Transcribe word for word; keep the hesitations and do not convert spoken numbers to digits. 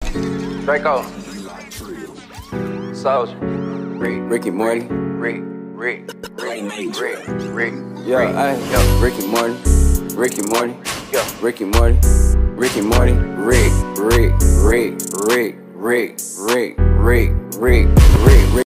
Draco. Soldier. Rick. Ricky Morty. Rick. Rick. Rick. Rick. Rick. Yeah, I yo. Ricky Morty. Ricky Morty. Yo. Ricky Morty. Ricky Morty. Rick. Rick. Rick. Rick. Rick. Rick. Rick. Rick.